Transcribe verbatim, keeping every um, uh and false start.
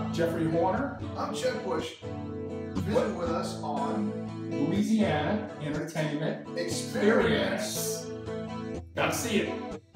I'm Jeffrey Horner. I'm Chet Bush. Visit with us on Louisiana Entertainment Experience. Experience. Gotta see it.